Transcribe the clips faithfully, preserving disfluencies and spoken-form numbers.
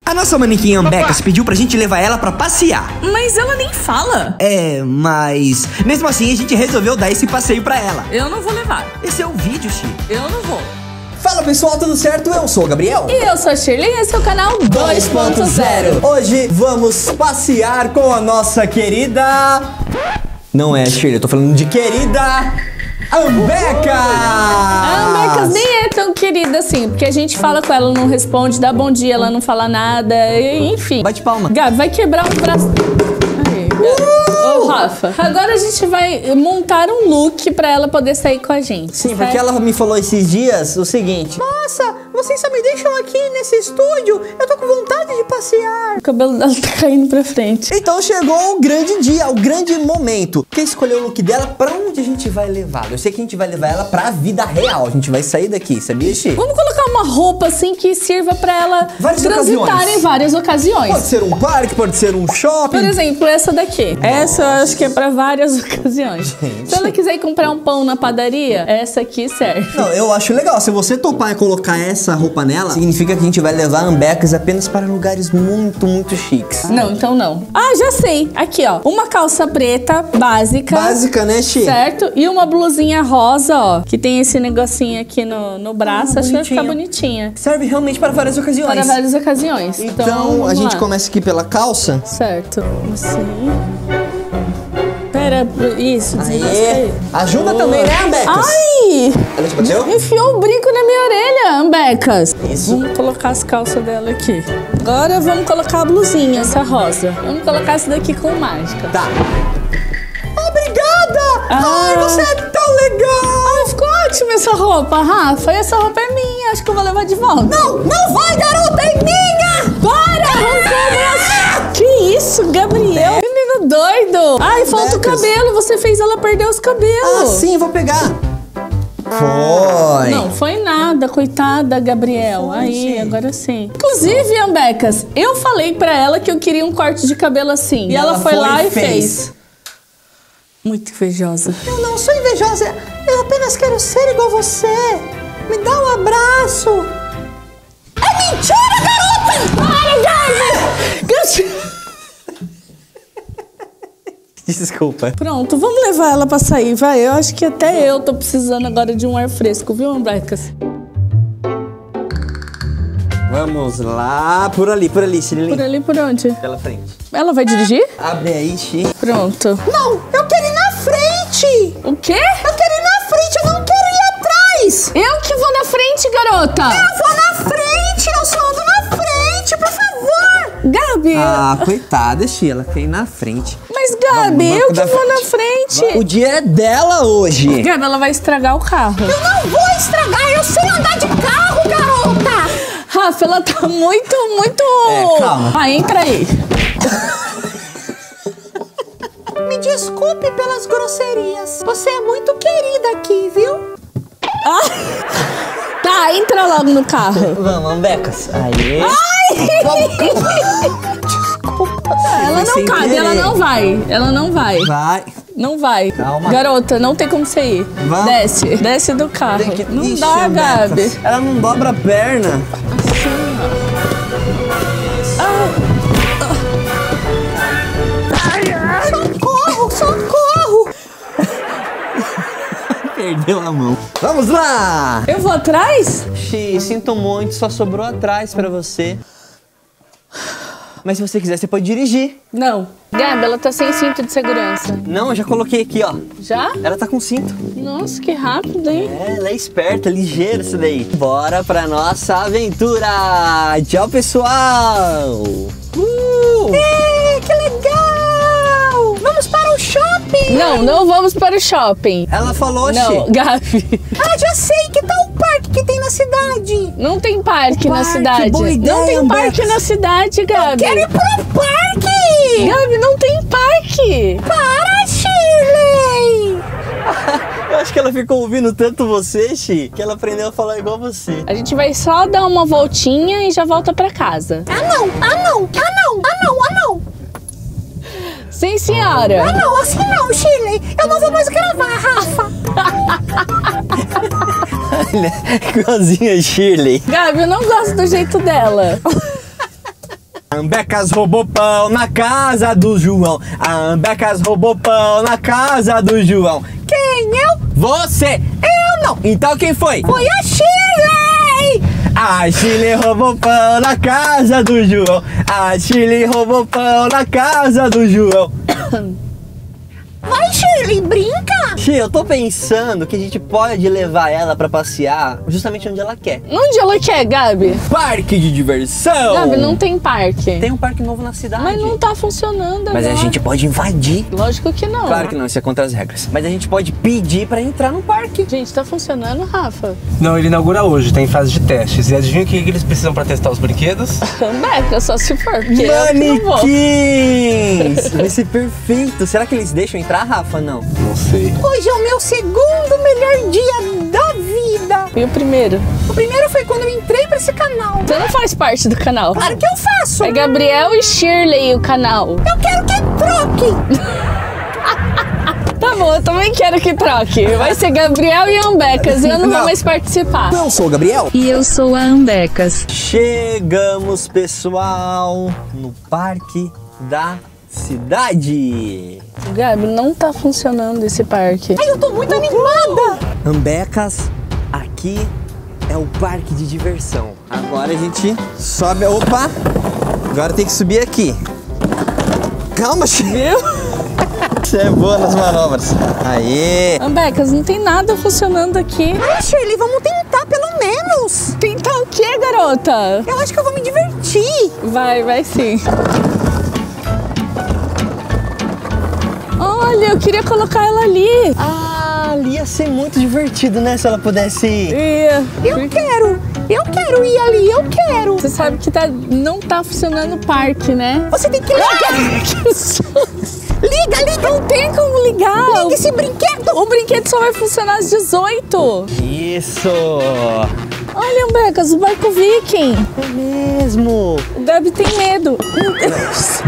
A nossa manequim Ambecas pediu pra gente levar ela pra passear. Mas ela nem fala. É, mas... mesmo assim, a gente resolveu dar esse passeio pra ela. Eu não vou levar. Esse é o vídeo, Chi. Eu não vou. Fala pessoal, tudo certo? Eu sou o Gabriel. E eu sou a Shirley e esse é o canal dois ponto zero. Hoje vamos passear com a nossa querida... Não é Shirley, eu tô falando de querida... Ambecas! A Ambecas nem é tão querida assim, porque a gente fala com ela, ela não responde, dá bom dia, ela não fala nada, enfim. Bate palma. Gabi, vai quebrar o braço. Aí, Gabi. Ô, Rafa, agora a gente vai montar um look pra ela poder sair com a gente. Sim, certo? porque ela me falou esses dias o seguinte: nossa, vocês só me deixam aqui nesse estúdio, eu tô com vontade de passear. O cabelo dela tá caindo pra frente. então chegou o grande dia, o grande momento. Quer escolher o look dela? Pra onde a gente vai levar? Eu sei que a gente vai levar ela pra vida real. A gente vai sair daqui, sabia, Chi? Vamos colocar uma roupa assim que sirva pra ela Várias transitar ocasiões. em várias ocasiões. Pode ser um parque, pode ser um shopping. Por exemplo, essa daqui. Nossa. Essa eu acho que é pra várias ocasiões. Gente. Se ela quiser ir comprar um pão na padaria, essa aqui serve. Não, eu acho legal. Se você topar e colocar essa roupa nela, significa que a gente vai levar Ambecas apenas para lugares muito, muito chiques. Não, então não. Ah, já sei. Aqui, ó. Uma calça preta, básica. Básica, né, Chi? Certo? E uma blusinha rosa, ó. Que tem esse negocinho aqui no, no braço. Ah, acho que vai bonitinho. ficar bonitinha. Serve realmente para várias ocasiões. Para várias ocasiões. Então, Então, a vamos gente lá. começa aqui pela calça. Certo. Assim. Pera, isso, desenrosca Aê. aí. Ajuda também, né, Ambecas? Ai! Ela te bateu? Enfiou o brinco na minha orelha, Ambecas. Isso. Vamos colocar as calças dela aqui. Agora vamos colocar a blusinha, essa rosa. Vamos colocar essa daqui com mágica. Tá. Obrigada! Ah. Ai, você é tão legal! Ai, ficou ótima essa roupa, Rafa. E essa roupa é minha, acho que eu vou levar de volta. Não, não vai, garota, é minha! Para, arrancou o braço. Que isso, Gabriel? Menino doido. Ai, falta o Ambecas. cabelo. Você fez ela perder os cabelos. Ah, sim, vou pegar. Foi. Não, foi nada, coitada, Gabriel. Foi, Aí, sim. agora sim. Inclusive, Ambecas, eu falei pra ela que eu queria um corte de cabelo assim. E, ela, ela foi, foi lá e e fez. fez. Muito invejosa. Eu não sou invejosa, eu apenas quero ser igual você. Me dá um abraço. É mentira, garota! Para, Gabi! Desculpa. Pronto, vamos levar ela pra sair, vai. Eu acho que até eu tô precisando agora de um ar fresco, viu, Ambecas? Vamos lá. Por ali, por ali, Shirley. Por ali, por onde? Pela frente. Ela vai dirigir? Abre aí, Chi. Pronto. Não, eu quero ir na frente. O quê? Eu quero ir na frente, eu não quero ir atrás. Eu que vou na frente, garota! Eu vou na frente, eu só ando na frente, por favor. Gabi! Ah, coitada, Chi. Ela quer ir na frente. Mas, Gabi, Vamos, eu que da vou na frente. frente! O dia é dela hoje. Gabi, ela vai estragar o carro. Eu não vou estragar, eu sei andar de carro, garota. Rafa, ela tá muito, muito... É, calma. Ah, entra aí. Me desculpe pelas grosserias. Você é muito querida aqui, viu? Tá, entra logo no carro. Vamos, Ambecas. Aê. Ah, ela Foi não sem cabe, querer. ela não vai. Ela não vai. Vai. Não vai. Calma. Garota, não tem como você ir. Vamos. Desce. Desce do carro. Tem que- Não Ixi, dá, Ambecas. Gabi. Ela não dobra a perna. Socorro, socorro. Perdeu a mão. Vamos lá. Eu vou atrás? Xi, sinto muito, só sobrou atrás pra você. Mas se você quiser, você pode dirigir. Não. Gabi, ela tá sem cinto de segurança. Não, eu já coloquei aqui, ó. Já? Ela tá com cinto. Nossa, que rápido, hein? É, ela é esperta, ligeira isso daí. Bora pra nossa aventura. Tchau, pessoal. Uh! Ei, que legal. Vamos para o shopping. Não, não vamos para o shopping. Ela falou, Não, Xi. Gabi. Ah, já sei, que tal o parque que tem na cidade? Não tem parque na Parque, cidade. boa ideia, Não tem Ambecas. parque na cidade, Gabi. Quero ir pro parque. Gabi, não tem parque. Para, Shirley. Eu acho que ela ficou ouvindo tanto você, Xi, que ela aprendeu a falar igual você. A gente vai só dar uma voltinha e já volta pra casa. Ah, não, ah, não, ah, não, ah, não, ah, não. Sim, senhora. Ah, não, assim não, Shirley. Eu não vou mais gravar, Rafa. Olha, igualzinha a Shirley. Gabi, eu não gosto do jeito dela. Ambecas roubou pão na casa do João. A Ambecas roubou pão na casa do João. Quem? Eu? Você? Eu não. Então quem foi? Foi a Shirley! A Shirley roubou pão na casa do João. A Shirley roubou pão na casa do João. Vai, Shirley, brinca! Shirley, eu tô pensando que a gente pode levar ela pra passear justamente onde ela quer. Onde ela quer, Gabi? Parque de diversão! Gabi, não tem parque. Tem um parque novo na cidade. Mas não tá funcionando Mas agora. a gente pode invadir. Lógico que não. Claro que não, isso é contra as regras. Mas a gente pode pedir pra entrar no parque. Gente, tá funcionando, Rafa? Não, ele inaugura hoje, tá em fase de testes. E adivinha o que eles precisam pra testar os brinquedos? Beca, só se for, porque eu que não vou. Manequins! Vai ser perfeito. Será que eles deixam entrar, Rafa? Não. Não sei. Hoje é o meu segundo melhor dia da vida. E o primeiro? O primeiro foi quando eu entrei pra esse canal. Você não faz parte do canal. Claro que eu faço. É Gabriel e Shirley o canal. Eu quero que troque. Tá bom, eu também quero que troque. Vai ser Gabriel e Ambecas e eu não, Não. vou mais participar. Eu sou o Gabriel. E eu sou a Ambecas. Chegamos, pessoal, no parque da cidade. Gabi, não tá funcionando esse parque. Ai, eu tô muito animada. Ambecas, aqui é o parque de diversão. Agora a gente sobe. Opa! Agora tem que subir aqui. Calma, Chico. Você é boa nas manobras. Aê! Ambecas, não tem nada funcionando aqui. Ai, Shirley, vamos tentar pelo menos. Tentar o quê, garota? Eu acho que eu vou me divertir. Vai, vai sim. Olha, eu queria colocar ela ali. Ah, ali ia ser muito divertido, né? Se ela pudesse ir. Ia. Eu quero. Eu quero ir ali, eu quero. Você sabe que tá, não tá funcionando o parque, né? Você tem que ligar. Que susto. Liga, liga. Não tem como ligar. Liga esse brinquedo. O brinquedo só vai funcionar às dezoito. Isso! Olha, Ambecas, o barco viking. É mesmo! O Gabi tem medo. Meu Deus.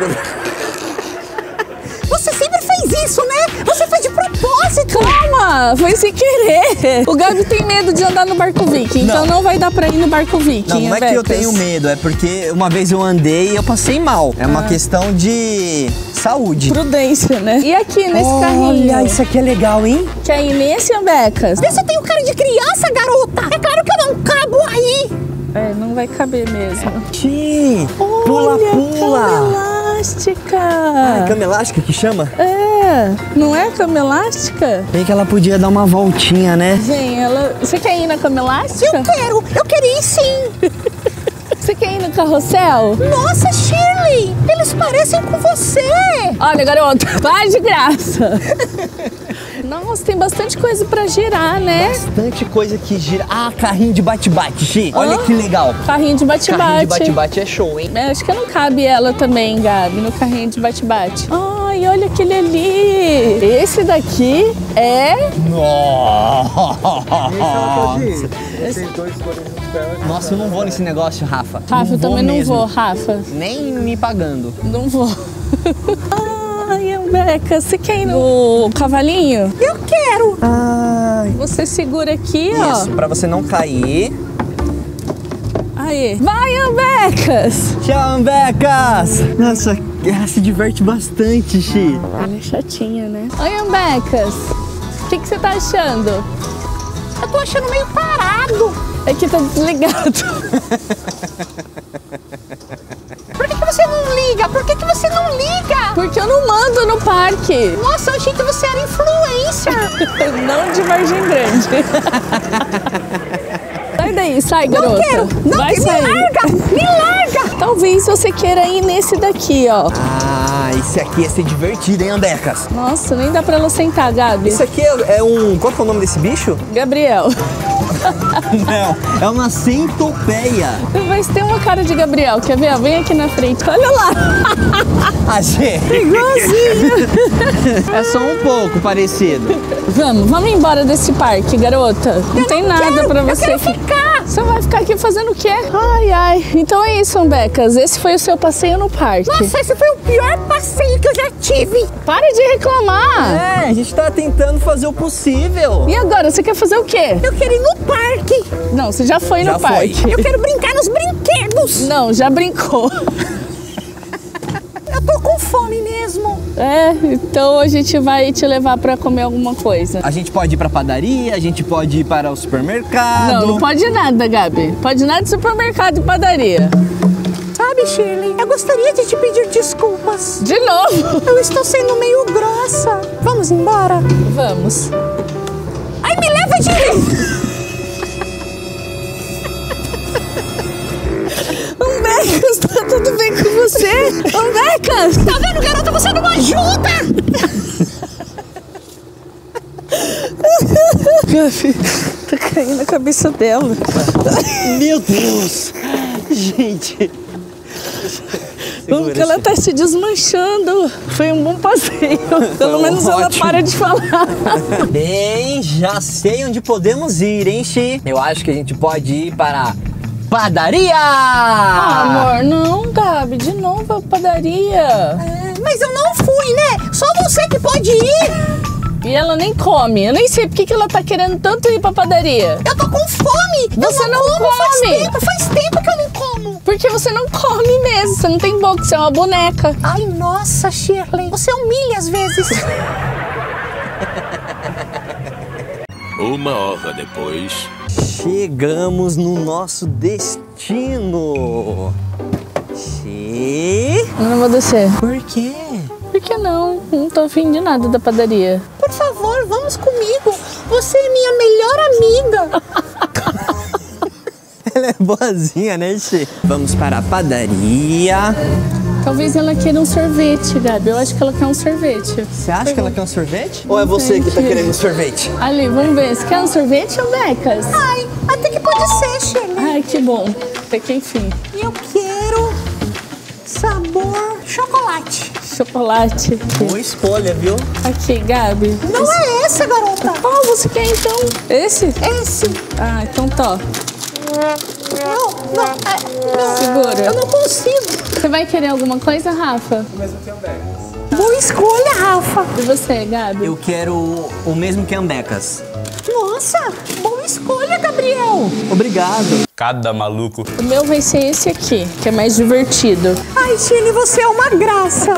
Você sempre fez isso, né? Você fez de propósito. Calma, foi sem querer. O Gabi tem medo de andar no barco viking, Não. então não vai dar pra ir no barco viking. Não, não é que eu Ambecas. tenho medo, é porque uma vez eu andei e eu passei mal. É uma questão de saúde. Prudência, né? E aqui, nesse carrinho? Olha, isso aqui é legal, hein? Quer ir nesse, Ambecas? Você tem o cara de criança, garota. É claro que eu não cabo aí. É, não vai caber mesmo. Sim! Pula, Olha, pula! cama elástica. Ah, cama elástica que chama? É, não é cama elástica? Bem que ela podia dar uma voltinha, né? Gente, ela... Você quer ir na cama elástica? Eu quero. Eu quero ir sim. Você quer ir no carrossel? Nossa, Shirley. Eles parecem com você. Olha, garota, vai de graça. Nossa, tem bastante coisa pra girar, né? Bastante coisa que gira. Ah, carrinho de bate-bate, Chi. Olha Ah. que legal. Carrinho de Carrinho de bate-bate. bate-bate é show, hein? É, acho que não cabe ela também, Gabi, no carrinho de bate-bate. Ai, olha aquele ali. Esse daqui é... Nossa! Tem dois escolhendo pernas. Nossa, eu não vou nesse negócio, Rafa. Rafa, eu vou também não mesmo. vou, Rafa. Nem me pagando. Não vou. Ai, Ambeca, você quer ir no cavalinho? Eu quero. Ai. Você segura aqui, Isso, pra você não cair. ó. Aí. Vai, Ambecas! Tchau, Ambecas! Nossa, ela se diverte bastante, Chi. Ela é chatinha, né? Oi, Ambecas. O que que você tá achando? Eu tô achando meio parado. É que tá desligado. Por que, que você não liga? Por que, que você não liga? Porque eu não mando no parque. Nossa, eu achei que você era influencer. Não de Vargem Grande. Sai daí, sai, garota. Não quero. Não, Vai me sair. larga. Me larga. Talvez você queira ir nesse daqui, ó. Ah, esse aqui ia ser divertido, hein, Ambecas? Nossa, nem dá pra ela sentar, Gabi. Isso aqui é, é um... Qual que é o nome desse bicho? Gabriel. Não, é uma centopeia. Mas tem uma cara de Gabriel, quer ver? Vem aqui na frente, olha lá. Achei. Igualzinho. É só um pouco parecido. Vamos, vamos embora desse parque, garota. Não tem nada quero, pra eu você quero ficar. Você vai ficar aqui fazendo o quê? Ai, ai. Então é isso, Ambecas. Esse foi o seu passeio no parque. Nossa, esse foi o pior passeio que eu já tive. Para de reclamar. É, a gente tá tentando fazer o possível. E agora, você quer fazer o quê? Eu quero ir no parque. Não, você já foi Já no foi. parque. Eu quero brincar nos brinquedos. Não, já brincou. tô com fome mesmo. É, então a gente vai te levar pra comer alguma coisa. A gente pode ir pra padaria, a gente pode ir para o supermercado. Não, não pode nada, Gabi. Pode nada de supermercado e padaria. Sabe, Shirley, eu gostaria de te pedir desculpas. De novo. Eu estou sendo meio grossa. Vamos embora? Vamos. Ai, me leva direito! Umbecas, tá tudo bem com você? Umbecas! Tá vendo, garota? Você não ajuda! Gabi, tá caindo na cabeça dela. Meu Deus! Gente! Como que ela tá se desmanchando? Foi um bom passeio. Pelo um menos ela ótimo. para de falar. Bem, já sei onde podemos ir, hein, Xi? Eu acho que a gente pode ir para a padaria! Ah, amor, não, Gabi, de novo a padaria. É, mas eu não fui, né? Só você que pode ir. E ela nem come. Eu nem sei por que que ela tá querendo tanto ir pra padaria. Eu tô com fome. Você eu não como, Faz come. tempo, faz tempo que eu não como. Porque você não come mesmo. Você não tem boca, você é uma boneca. Ai, nossa, Shirley. Você humilha às vezes. Uma hora depois. Chegamos no nosso destino. Xi? Eu não vou descer. Por quê? Por que não? Não tô afim de nada da padaria. Por favor, vamos comigo. Você é minha melhor amiga. Ela é boazinha, né, Xi? Vamos para a padaria. Talvez ela queira um sorvete, Gabi. Eu acho que ela quer um sorvete. Você acha que ela quer um sorvete? Ou é você que tá querendo um sorvete? Ali, vamos ver. Você quer um sorvete ou becas? Ai, até que pode ser, Shirley. Ai, que bom. Até que enfim. Eu quero sabor chocolate. Chocolate. Boa escolha, viu? Aqui, Gabi. Não Esse- é essa, garota. Qual você quer então? Esse? Esse. Ah, então tá. Não, não, é, não. Segura. Eu não consigo. Você vai querer alguma coisa, Rafa? Boa escolha, Rafa. E você, Gabi? Eu quero o mesmo que Ambecas. Nossa, boa escolha, Gabriel. Obrigado. Cada maluco. O meu vai ser esse aqui, que é mais divertido. Ai, Shirley, você é uma graça.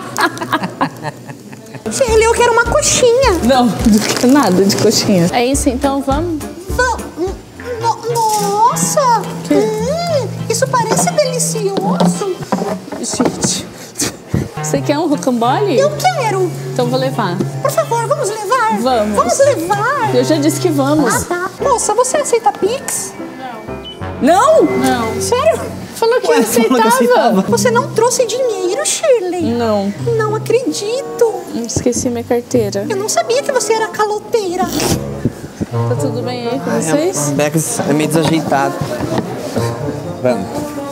Shirley, eu quero uma coxinha. Não, nada de coxinha. É isso, então vamos? Va- no- Nossa, hum, isso parece delicioso. Gente, você quer um rocambole? Eu quero. Então vou levar. Por favor, vamos levar? Vamos. Vamos levar. Eu já disse que vamos. Ah, tá. Moça, você aceita Pix? Não? Não. Sério? Falou que Ué, aceitava. falou que aceitava. Você não trouxe dinheiro, Shirley? Não, Não acredito. esqueci minha carteira. Eu não sabia que você era caloteira. Tá tudo bem aí com vocês? Ambecas é meio desajeitado. Vamos.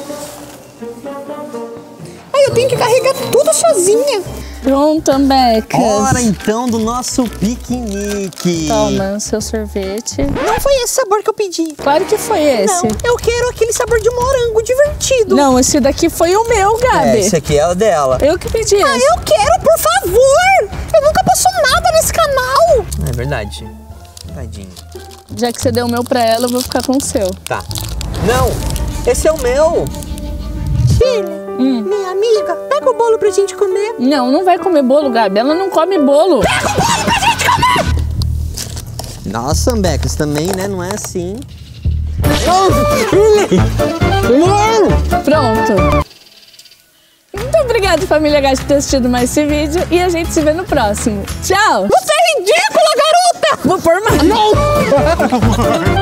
Ai, eu tenho que carregar tudo sozinha. Pronto, Ambecas. Hora então do nosso piquenique. Toma, seu sorvete. Não foi esse sabor que eu pedi. Claro que foi esse. Não, eu quero aquele sabor de morango divertido. Não, esse daqui foi o meu, Gabi. É, esse aqui é o dela. Eu que pedi Ah, esse. eu quero, por favor. Eu nunca passo nada nesse canal. É verdade. Tadinho. Já que você deu o meu pra ela, eu vou ficar com o seu. Tá. Não, esse é o meu. Shirley, Hum. minha amiga, pega o bolo pra gente comer. Não, não vai comer bolo, Gabi. Ela não come bolo. Nossa, Ambecas, também, né? Não é assim. Pronto. Muito obrigada, família Gato, por ter assistido mais esse vídeo. E a gente se vê no próximo. Tchau! Você é ridícula, garota! Vou pôr mais. Não!